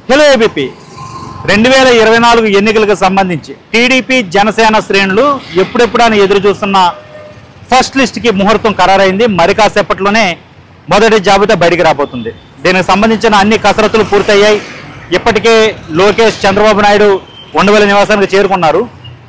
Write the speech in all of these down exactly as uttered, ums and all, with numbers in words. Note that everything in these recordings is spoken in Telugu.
హలో ఏబీపీ రెండు వేల ఇరవై నాలుగు ఎన్నికలకు సంబంధించి టీడీపీ జనసేన శ్రేణులు ఎప్పుడెప్పుడని ఎదురు చూస్తున్న ఫస్ట్ లిస్ట్కి ముహూర్తం ఖరారైంది. మరి కాసేపట్లోనే మొదటి జాబితా బయటికి రాబోతుంది. దీనికి సంబంధించిన అన్ని కసరత్తులు పూర్తయ్యాయి. ఇప్పటికే లోకేష్, చంద్రబాబు నాయుడు ఉండవల్లి నివాసానికి చేరుకున్నారు.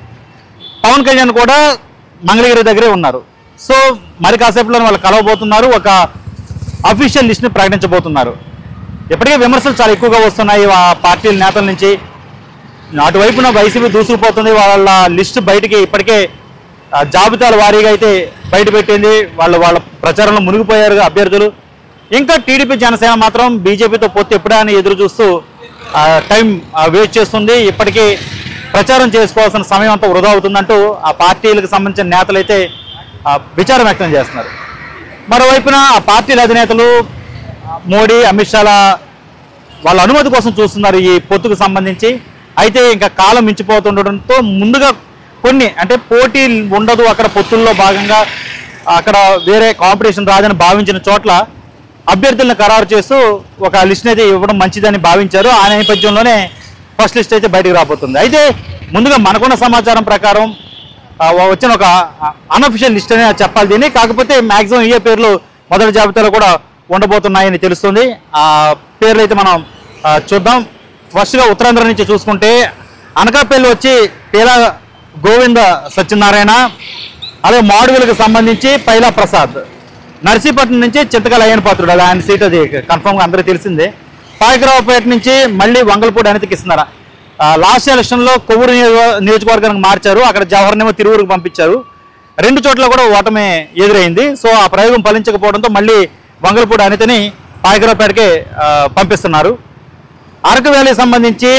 పవన్ కళ్యాణ్ కూడా మంగళగిరి దగ్గరే ఉన్నారు. సో మరి కాసేపట్లోనే వాళ్ళు కలవబోతున్నారు. ఒక అఫీషియల్ లిస్ట్ని ప్రకటించబోతున్నారు. ఇప్పటికే విమర్శలు చాలా ఎక్కువగా వస్తున్నాయి ఆ పార్టీల నేతల నుంచి. అటువైపున వైసీపీ దూసుకుపోతుంది. వాళ్ళ లిస్టు బయటికి ఇప్పటికే జాబితాల వారీగా అయితే బయట పెట్టింది. వాళ్ళు వాళ్ళ ప్రచారంలో మునిగిపోయారు అభ్యర్థులు. ఇంకా టీడీపీ జనసేన మాత్రం బీజేపీతో పొత్తు ఎప్పుడా అని ఎదురు చూస్తూ టైం వేస్ట్ చేస్తుంది. ఇప్పటికీ ప్రచారం చేసుకోవాల్సిన సమయం అంతా వృధా అవుతుందంటూ ఆ పార్టీలకు సంబంధించిన నేతలు అయితే విచారం వ్యక్తం చేస్తున్నారు. మరోవైపున ఆ పార్టీల అధినేతలు మోడీ, అమిత్ షాల వాళ్ళ అనుమతి కోసం చూస్తున్నారు ఈ పొత్తుకు సంబంధించి. అయితే ఇంకా కాలం మించిపోతుండటంతో ముందుగా కొన్ని అంటే పోటీ ఉండదు అక్కడ పొత్తుల్లో భాగంగా, అక్కడ వేరే కాంపిటీషన్ రాదని భావించిన చోట్ల అభ్యర్థులను ఖరారు చేస్తూ ఒక లిస్ట్ అయితే ఇవ్వడం మంచిదని భావించారు. ఆ నేపథ్యంలోనే ఫస్ట్ లిస్ట్ అయితే బయటకు రాబోతుంది. అయితే ముందుగా మనకున్న సమాచారం ప్రకారం వచ్చిన ఒక అన్అఫిషియల్ లిస్ట్ అనే చెప్పాలి దీన్ని. కాకపోతే మ్యాక్సిమం ఏ పేర్లు మొదటి జాబితాలో కూడా ఉండబోతున్నాయని తెలుస్తుంది. ఆ పేర్లు అయితే మనం చూద్దాం. ఫస్ట్గా ఉత్తరాంధ్ర నుంచి చూసుకుంటే అనకాపల్లి వచ్చి పేలా గోవింద సత్యనారాయణ, అలాగే మాడుగులకు సంబంధించి పైలా ప్రసాద్, నర్సీపట్నం నుంచి చింతకాల అయ్యన పాత్రుడు, అది ఆయన సీట్, అది కన్ఫామ్గా అందరికీ తెలిసిందే. పాయకరావుపేట నుంచి మళ్ళీ వంగలపూడి అనితకి ఇస్తున్నారు. లాస్ట్ ఎలక్షన్లో కొవ్వూరు నియోజకవర్గానికి మార్చారు, అక్కడ జవహర్నేమో తిరువురుకు పంపించారు. రెండు చోట్ల కూడా ఓటమే ఎదురైంది. సో ఆ ప్రయోగం ఫలించకపోవడంతో మళ్ళీ వంగలపూడి అనితని పాయకరావుపేటకే పంపిస్తున్నారు. అరకు వ్యాలీకి సంబంధించి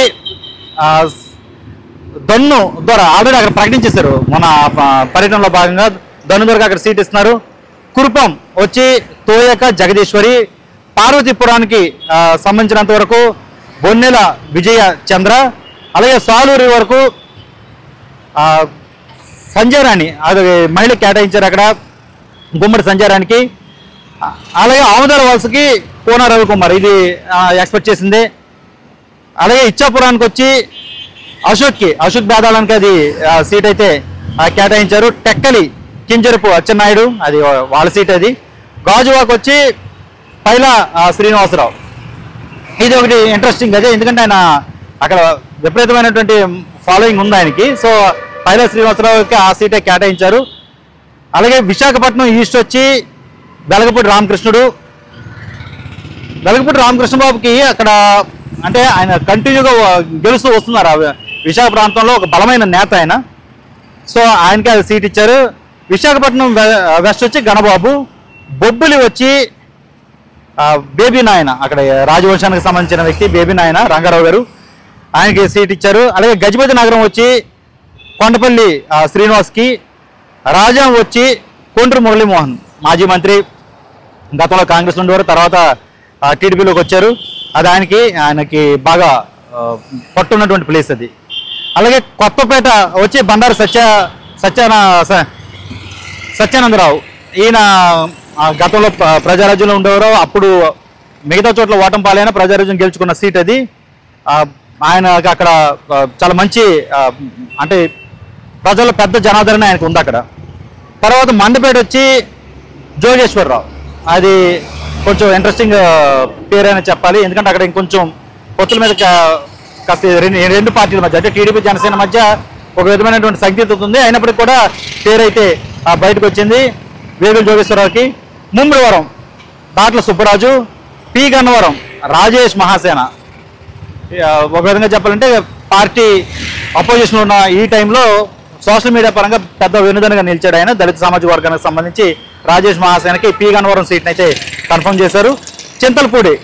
దన్ను ద్వారా ఆల్రెడీ అక్కడ ప్రకటించేశారు మన పర్యటనలో భాగంగా. దన్ను ద్వారా అక్కడ సీట్ ఇస్తున్నారు. కురుపం వచ్చి తోయక జగదీశ్వరి, పార్వతీపురానికి సంబంధించినంత వరకు బొన్నెల విజయ చంద్ర, అలాగే సాలూరి వరకు సంజయ్ రాణి, అది మహిళ కేటాయించారు అక్కడ గుమ్మడి సంజయ్ రాణికి. అలాగే ఆముదాల వలసకి కోన రవికుమార్, ఇది ఎక్స్పెక్ట్ చేసిందే. అలాగే ఇచ్చాపురానికి వచ్చి అశోక్కి, అశోక్ బేదాలానికి అది సీట్ అయితే కేటాయించారు. టెక్కలి కింజరపు అచ్చెన్నాయుడు, అది వాళ్ళ సీట్. అది గాజువాకు వచ్చి పైలా శ్రీనివాసరావు, ఇది ఒకటి ఇంట్రెస్టింగ్ అదే, ఎందుకంటే ఆయన అక్కడ విపరీతమైనటువంటి ఫాలోయింగ్ ఉంది ఆయనకి. సో పైలా శ్రీనివాసరావుకి ఆ సీటే కేటాయించారు. అలాగే విశాఖపట్నం ఈస్ట్ వచ్చి వెలగపూడి రామకృష్ణుడు, వెలగపూడి రామకృష్ణబాబుకి అక్కడ అంటే ఆయన కంటిన్యూగా గెలుస్తూ వస్తున్నారు విశాఖ ప్రాంతంలో, ఒక బలమైన నేత ఆయన. సో ఆయనకి అది సీట్ ఇచ్చారు. విశాఖపట్నం వెస్ట్ వచ్చి గణబాబు, బొబ్బులి వచ్చి బేబీ నాయన, అక్కడ రాజవంశానికి సంబంధించిన వ్యక్తి బేబీ నాయన రంగారావు గారు, ఆయనకి సీట్ ఇచ్చారు. అలాగే గజపతి నగరం వచ్చి కొండపల్లి శ్రీనివాస్కి, రాజా వచ్చి కొండ్రు మురళీమోహన్, మాజీ మంత్రి, గతంలో కాంగ్రెస్ ఉండేవారు, తర్వాత టీడీపీలోకి వచ్చారు. అది ఆయనకి ఆయనకి బాగా పట్టున్నటువంటి ప్లేస్ అది. అలాగే కొత్తపేట వచ్చి బండారు సత్య సత్యాన సత్యానందరావు, ఈయన గతంలో ప్రజారాజ్యంలో ఉండేవారు, అప్పుడు మిగతా చోట్ల ఓటం పాలైన ప్రజారాజ్యం గెలుచుకున్న సీట్ అది. ఆయన అక్కడ చాలా మంచి అంటే ప్రజల్లో పెద్ద జనాదరణ ఆయనకు ఉంది అక్కడ. తర్వాత మండపేట వచ్చి జోగేశ్వరరావు, అది కొంచెం ఇంట్రెస్టింగ్ పేరు అని చెప్పాలి, ఎందుకంటే అక్కడ ఇంకొంచెం పొత్తుల మీద కాస్త రెండు రెండు పార్టీల మధ్య అంటే టీడీపీ జనసేన మధ్య ఒక విధమైనటువంటి సంకేతం ఉంది. అయినప్పటికీ కూడా పేరు అయితే బయటకు వచ్చింది వేగుల జోగేశ్వరరావుకి. ముమ్మడివరం దాట్ల సుబ్బరాజు, పి గన్నవరం రాజేష్ మహాసేన, ఒక విధంగా చెప్పాలంటే పార్టీ అపోజిషన్లో ఉన్న ఈ టైంలో సోషల్ మీడియా పరంగా పెద్ద వెనుదనగా నిలిచాడు ఆయన. దళిత సామాజిక వర్గానికి సంబంధించి రాజేష్ మహాసేనకి పి గన్నవరం సీట్ని అయితే కన్ఫర్మ్ చేశారు. చింతలపూడి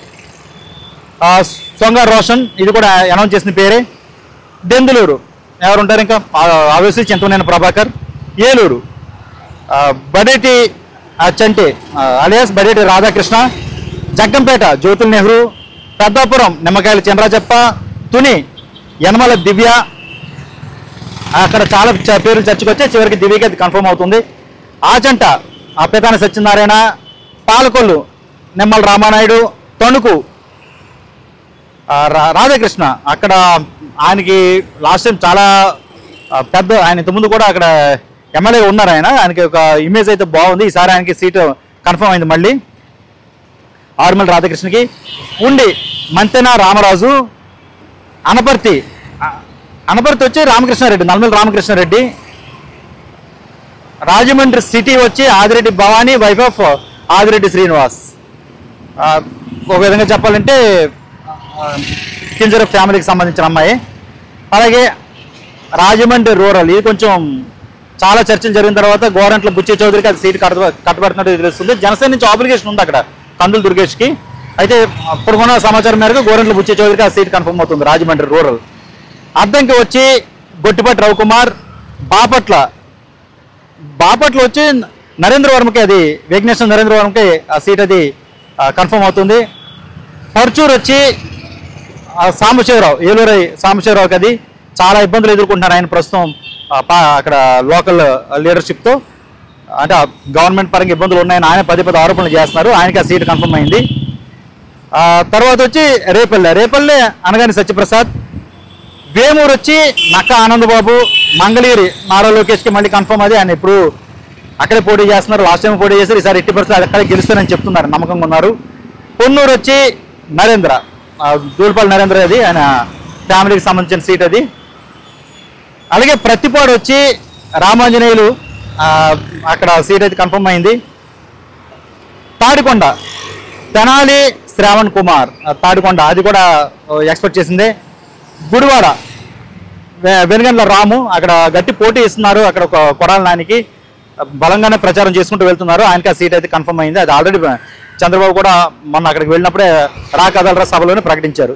సొంగ రోషన్, ఇది కూడా అనౌన్స్ చేసిన పేరే. దెందులూరు ఎవరు ఉంటారు ఇంకా, ఆబ్వియస్లీ చింతనేని ప్రభాకర్. ఏలూరు బడేటి చంటే అలియాస్ బడేటి రాధాకృష్ణ. జగ్గంపేట జ్యోతుల్ నెహ్రూ. పెద్దాపురం నిమ్మకాయల చంద్రాజప్ప. తుని యనమల దివ్య, అక్కడ చాలా పేర్లు చర్చకొచ్చే, చివరికి దివ్యకి అది కన్ఫర్మ్ అవుతుంది. ఆచంట అప్పేతాన సత్యనారాయణ. పాలకొల్లు నిమ్మల రామానాయుడు. తణుకు రాధాకృష్ణ అక్కడ ఆయనకి లాస్ట్ టైం చాలా పెద్ద, ఆయన ఇంతకుముందు కూడా అక్కడ ఎమ్మెల్యే ఉన్నారు. ఆయన ఆయనకి ఒక ఇమేజ్ అయితే బాగుంది. ఈసారి ఆయనకి సీటు కన్ఫర్మ్ అయింది. మళ్ళీ ఆరుమల్లి రాధాకృష్ణకి ఉండి మంతెన రామరాజు, అనపర్తి అనపర్తి వచ్చి రామకృష్ణారెడ్డి, నల్మల్ రామకృష్ణారెడ్డి, రాజమండ్రి సిటీ వచ్చి ఆదిరెడ్డి భవానీ, వైఫ్ ఆఫ్ ఆదిరెడ్డి శ్రీనివాస్. ఒక విధంగా చెప్పాలంటే కింజర ఫ్యామిలీకి సంబంధించిన అమ్మాయి. అలాగే రాజమండ్రి రూరల్, ఇది కొంచెం చాలా చర్చలు జరిగిన తర్వాత గోరంట్ల బుచ్చి చౌదరికి అది సీటు కట్ట కట్టబడుతున్నట్టు తెలుస్తుంది. జనసేన నుంచి ఆబ్లిగేషన్ ఉంది అక్కడ కందులు దుర్గేష్కి. అయితే ఇప్పుడున్న సమాచారం మేరకు గోరంట్ల బుచ్చి చౌదరికి ఆ సీట్ కన్ఫర్మ్ అవుతుంది రాజమండ్రి రూరల్. అద్దంకి వచ్చి గొట్టిపాటి రవికుమార్, బాపట్ల బాపట్ల వచ్చి నరేంద్ర వర్మకి, అది విఘ్నేశ్వర నరేంద్ర వర్మకి ఆ సీట్ అది కన్ఫర్మ్ అవుతుంది. పర్చూరు వచ్చి సాంబశివరావు, ఏలూరై సాంబశివరావుకి అది చాలా ఇబ్బందులు ఎదుర్కొంటున్నారు ఆయన ప్రస్తుతం అక్కడ లోకల్ లీడర్షిప్తో. అంటే గవర్నమెంట్ పరంగా ఇబ్బందులు ఉన్నాయని ఆయన పదే పదే ఆరోపణలు చేస్తున్నారు. ఆయనకి ఆ సీట్ కన్ఫర్మ్ అయింది. తర్వాత వచ్చి రేపల్లె రేపల్లె అనగాని సత్యప్రసాద్, వేమూరు వచ్చి నక్క ఆనందబాబు, మంగళగిరి నారా లోకేష్కి మళ్ళీ కన్ఫర్మ్. అది ఆయన ఇప్పుడు అక్కడే పోటీ చేస్తున్నారు. లాస్ట్ టైం పోటీ చేశారు, ఈసారి ఎట్టి పరిస్థితులు అక్కడే గెలుస్తారని చెప్తున్నారు, నమ్మకంగా ఉన్నారు. పొన్నూరు వచ్చి నరేంద్ర, దూల్పల్లి నరేంద్ర, అది ఆయన ఫ్యామిలీకి సంబంధించిన సీట్ అది. అలాగే ప్రతిపాడు వచ్చి రామాంజనేయులు, అక్కడ సీట్ అయితే కన్ఫర్మ్ అయింది. తాడికొండ తెనాలి శ్రావణ్ కుమార్, తాడికొండ అది కూడా ఎక్స్పెక్ట్ చేసిందే. గుడివాడ వెనుగండ్ల రాము, అక్కడ గట్టి పోటీ ఇస్తున్నారు. అక్కడ ఒక కొడాల నానికి బలంగానే ప్రచారం చేసుకుంటూ వెళ్తున్నారు. ఆయనకి ఆ సీట్ అయితే కన్ఫర్మ్ అయింది. అది ఆల్రెడీ చంద్రబాబు కూడా మొన్న అక్కడికి వెళ్ళినప్పుడే రా కదలరా సభలోనే ప్రకటించారు.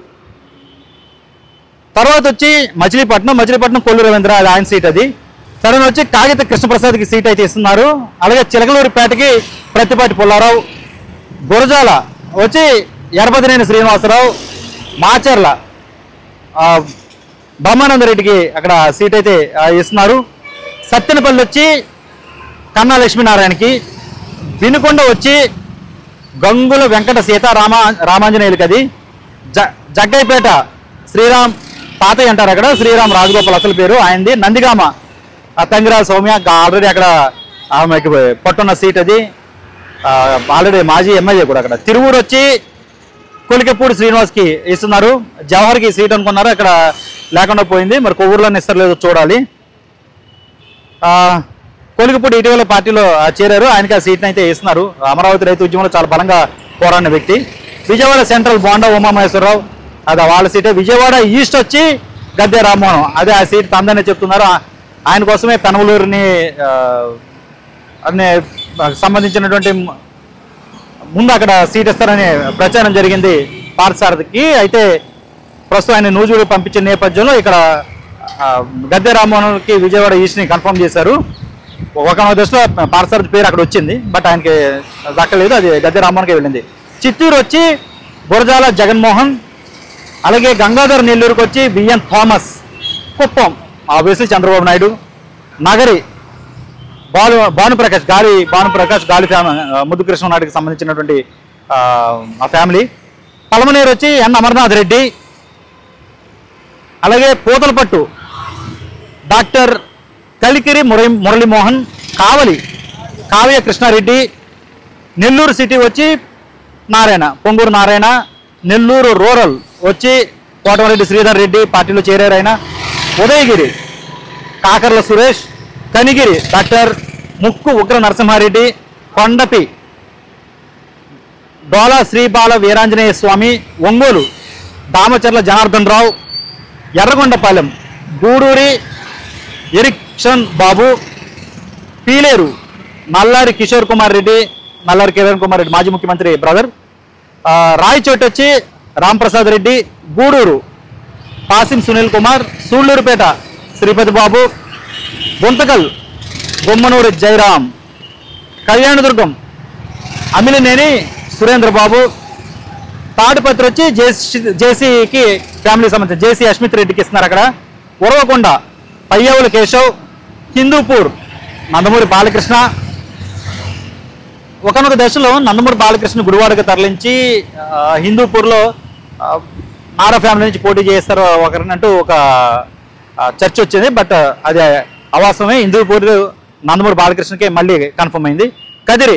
తర్వాత వచ్చి మచిలీపట్నం మచిలీపట్నం కొల్లు రవీంద్ర, అది ఆయన సీట్ అది. తర్వాత వచ్చి కాగిత కృష్ణప్రసాద్కి సీట్ అయితే ఇస్తున్నారు. అలాగే చిలకలూరిపేటకి ప్రతిపాటి పుల్లారావు, గురజాల వచ్చి ఎరపతినేని శ్రీనివాసరావు, మాచర్ల బ్రహ్మానందరెడ్డికి అక్కడ సీట్ అయితే ఇస్తున్నారు. సత్తెనపల్లి వచ్చి కన్నా లక్ష్మీనారాయణకి, వినుకొండ వచ్చి గంగుల వెంకట సీతారామ రామాంజనేయులకి అది. జ జగ్గైపేట శ్రీరామ్ తాతయ్య అంటారు అక్కడ, శ్రీరామ్ రాజగోపాల్ అసలు పేరు ఆయనది. నందిగామ తంగిరాజు సౌమ్య, ఆల్రెడీ అక్కడ ఆమెకి పట్టున్న సీట్ అది, ఆల్రెడీ మాజీ ఎమ్మెల్యే కూడా అక్కడ. తిరువూరు వచ్చి కొలికెప్పూడి శ్రీనివాస్కి ఇస్తున్నారు. జవహర్కి సీట్ అనుకున్నారు, అక్కడ లేకుండా పోయింది. మరి కొవ్వూరులోనే ఇస్తారు లేదో చూడాలి. కొలికెప్పూడి ఇటీవల పార్టీలో చేరారు, ఆయనకి ఆ సీట్ని అయితే ఇస్తున్నారు. అమరావతి రైతు ఉద్యమంలో చాలా బలంగా పోరాడిన వ్యక్తి. విజయవాడ సెంట్రల్ బోండా ఉమామహేశ్వరరావు, అది వాళ్ళ సీటే. విజయవాడ ఈస్ట్ వచ్చి గద్దె రామ్మోహన్, అదే ఆ సీట్ తందని చెప్తున్నారు. ఆయన కోసమే పెనమలూరుని అనే సంబంధించినటువంటి ముందు అక్కడ సీట్ ఇస్తారని ప్రచారం జరిగింది పార్థసారథికి. అయితే ప్రస్తుతం ఆయన నూజుడు పంపించిన నేపథ్యంలో ఇక్కడ గద్దె రామ్మోహన్కి విజయవాడ ఈస్ట్ని కన్ఫర్మ్ చేశారు. ఒక దశలో పార్థసారథి పేరు అక్కడ వచ్చింది, బట్ ఆయనకి దక్కలేదు, అది గద్దె రామ్మోహన్కి వెళ్ళింది. చిత్తూరు వచ్చి గురజాల జగన్మోహన్, అలాగే గంగాధర్ నెల్లూరుకి వచ్చి B N Thomas, Kuppam obviously Chandrababu Naidu, Nagari Bhanu Bhanuprakash Gali Bhanuprakash గాలి ఫ్యామిలీ ముద్దు కృష్ణనాయుడికి సంబంధించినటువంటి ఆ ఫ్యామిలీ. పలమనేరు వచ్చి ఎన్ అమర్నాథ్ రెడ్డి, అలాగే పూతలపట్టు డాక్టర్ కలికిరి మురళి మురళీమోహన్, కావలి కావ్య కృష్ణారెడ్డి, నెల్లూరు సిటీ వచ్చి నారాయణ పొంగూరు నారాయణ, నెల్లూరు రూరల్ వచ్చి కోటమరెడ్డి శ్రీధర్ రెడ్డి పార్టీలో చేరారు ఆయన. ఉదయగిరి కాకర్ల సురేష్, కనిగిరి డాక్టర్ ముక్కు ఉగ్ర నరసింహారెడ్డి, కొండపి డోలా శ్రీబాల వీరాంజనేయ స్వామి, ఒంగోలు దామచర్ల జనార్దన్ రావు, ఎర్రగొండపాలెం గూడూరి ఎరిక్షన్ బాబు, పీలేరు నల్లారి కిషోర్ కుమార్ రెడ్డి, నల్లారి కిరణ్ కుమార్ రెడ్డి మాజీ ముఖ్యమంత్రి బ్రదర్, రాయచోటి వచ్చి రాంప్రసాద్ రెడ్డి, గూడూరు పాసిం సునీల్ కుమార్, సూళ్లూరుపేట శ్రీపతి బాబు, గుంతకల్ బొమ్మనూరి జయరాం, కళ్యాణదుర్గం అమిలినేని సురేంద్రబాబు, తాడిపత్రి వచ్చి జేసీ జేసీకి ఫ్యామిలీ సంబంధించి జేసీ అష్మిత్ రెడ్డికి ఇస్తున్నారు అక్కడ. ఉరవకొండ పయ్యవుల కేశవ్, హిందూపూర్ నందమూరి బాలకృష్ణ. ఒకనొక దశలో నందమూరి బాలకృష్ణ గుడివాడకు తరలించి హిందూపూర్లో నారా ఫ్యామిలీ నుంచి పోటీ చేస్తారు ఒకరినంటూ ఒక చర్చ వచ్చింది. బట్ అది అవాస్తవమే. హిందూపూర్ నందమూరి బాలకృష్ణకి మళ్ళీ కన్ఫర్మ్ అయింది. కదిరి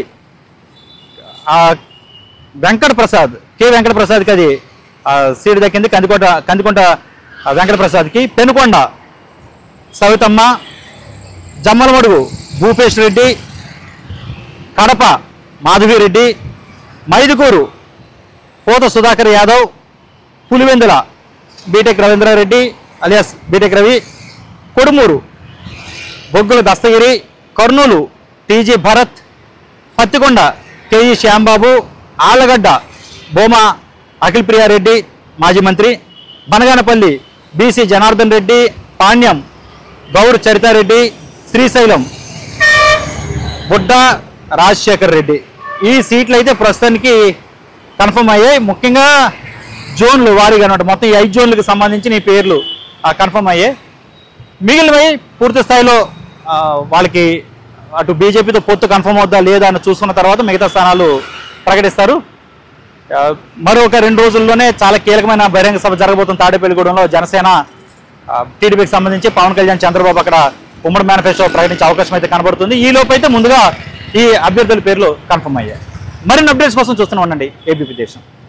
వెంకట ప్రసాద్ కె వెంకట ప్రసాద్కి అది సీటు దక్కింది. Kandikonda Kandikonda Venkata ప్రసాద్కి. Penukonda Savitamma, Jammalamadugu Bhupesh Reddy, Kadapa Madhavi Reddy, Mydukur Potha Sudhakar Yadav, Pulivendula B Tech Ravindra Reddy alias B Tech Ravi, Kodumur Boggula Dastagiri, Kurnool T G Bharath, Pattikonda K E Shyambabu, Allagadda Bhuma Akhila Priya Reddy మాజీ మంత్రి, బనగానపల్లి బీసీ జనార్దన్ రెడ్డి, పాణ్యం గౌర్ చరితారెడ్డి, శ్రీశైలం బుడ్డ రాజశేఖర్ రెడ్డి. ఈ సీట్లు అయితే ప్రస్తుతానికి కన్ఫర్మ్ అయ్యాయి. ముఖ్యంగా జోన్లు వారీగా అనమాట మొత్తం ఈ ఐదు జోన్లకు సంబంధించిన ఈ పేర్లు కన్ఫర్మ్ అయ్యాయి. మిగిలినవి పూర్తి స్థాయిలో వాళ్ళకి అటు బీజేపీతో పొత్తు కన్ఫర్మ్ అవుద్దా లేదా అని చూసుకున్న తర్వాత మిగతా స్థానాలు ప్రకటిస్తారు. మరొక రెండు రోజుల్లోనే చాలా కీలకమైన బహిరంగ సభ జరగబోతుంది తాడేపల్లిగూడెంలో. జనసేన టీడీపీకి సంబంధించి పవన్ కళ్యాణ్ చంద్రబాబు అక్కడ ఉమ్మడి మేనిఫెస్టో ప్రకటించే అవకాశం అయితే కనబడుతుంది. ఈ లోపు అయితే ముందుగా ఈ అభ్యర్థుల పేర్లు కన్ఫర్మ్ అయ్యాయి. మరిన్ని అప్డేట్స్ కోసం చూస్తూనే ఉండండి ఏబీపీ దేశం.